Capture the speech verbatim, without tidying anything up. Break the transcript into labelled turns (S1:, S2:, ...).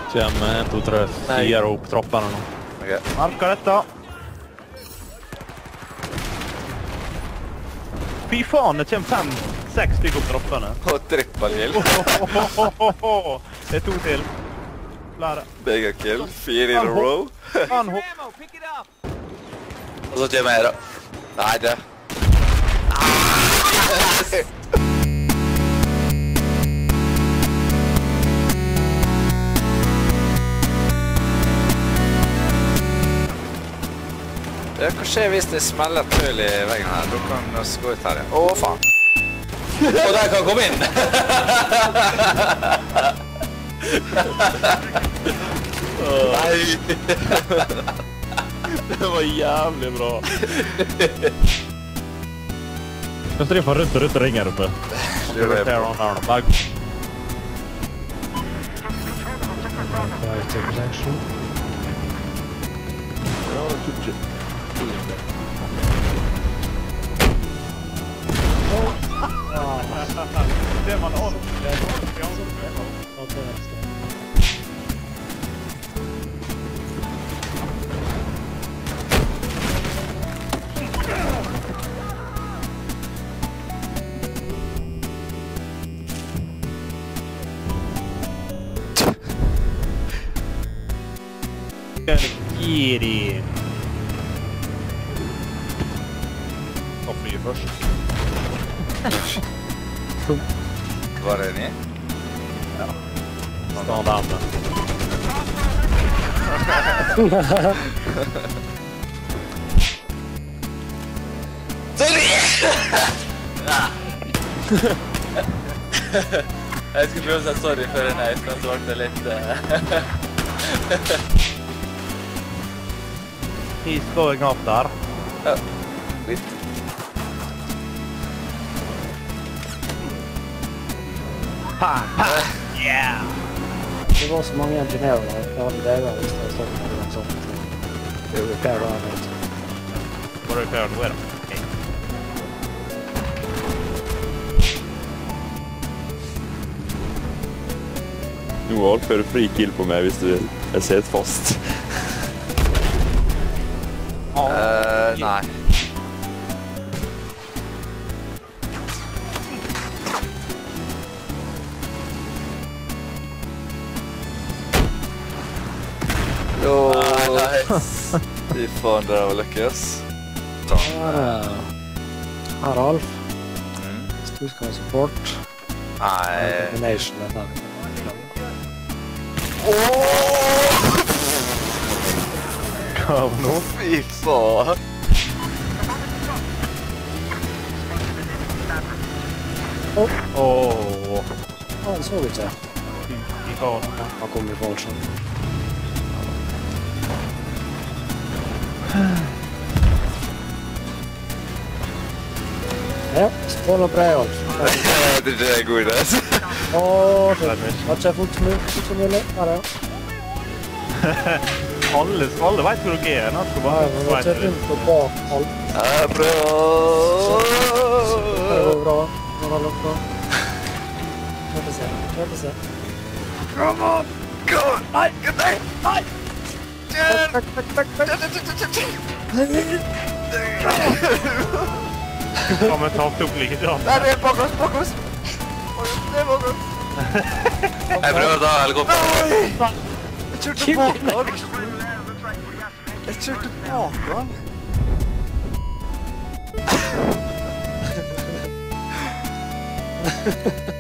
S1: Kjem en, to, tre, fire opp troppene nå.
S2: Ok.
S3: Marker dette. Fy faen, det kommer fem, seks stykker opp troppene.
S2: Og trippelkill.
S3: Det er to til. Flere.
S2: Megakill. Fire in a row.
S3: Han hopp.
S2: Og så kommer jeg da. Nei, det. Ja, hva skjer hvis det smeller et høl i veggen her? Da kan vi gå ut her, ja. Å, faen.
S1: Og der kan komme inn! Nei! Det var jævlig bra. Nå står jeg for rundt og rundt og ringer her oppe.
S2: Det er det.
S1: Bare...
S3: Det man har. Get in. Ta flyet først.
S2: Var det ni?
S3: Ja.
S1: Stå der med.
S2: Jeg skulle prøve å si sorry for en eis, men så ble det litt...
S3: He's going up der.
S2: Ja, litt.
S3: Ha, ha, yeah!
S4: Det var så mange ingeniører der. Jeg hadde drevet hvis det var stått med en sånn. Det er jo repair da, jeg vet.
S3: Var det repair nå, er det?
S1: Nå får du fri kill på meg hvis du vil. Jeg sitter fast.
S2: Uh, nei. Åh, nice. Fy faen, det var lykke, ass.
S4: Her er Alf. Hvis du skal ha support.
S2: Nei.
S4: Combination med den.
S3: Hva var nå?
S2: Fy faen.
S3: Åh.
S4: Han så ikke.
S3: Fy faen.
S4: Han kom i falsen. Ja, skål og brei, Alf.
S2: Jeg tror ikke det er god idé, ass.
S4: Åh, shit. Har ikke jeg fått så mye? Her er jeg.
S3: Alle, alle vet hvor dere er. Nå skal
S4: Nei,
S3: bare
S4: men jeg ser rundt og bak alt.
S2: Ja, bra.
S4: Det går bra. Det går bra. Kjør til se. Kjør til se.
S2: Come on! Go! Nei! Nei! Nei! Kjør!
S4: Takk, takk, takk, takk.
S3: Ja, men ta opp like da.
S2: Nei, det er bak oss, bak oss! Det er bak oss! Jeg prøver å ta helikopter. Jeg kjørte bak han. Jeg kjørte bak han.
S4: Ha ha ha.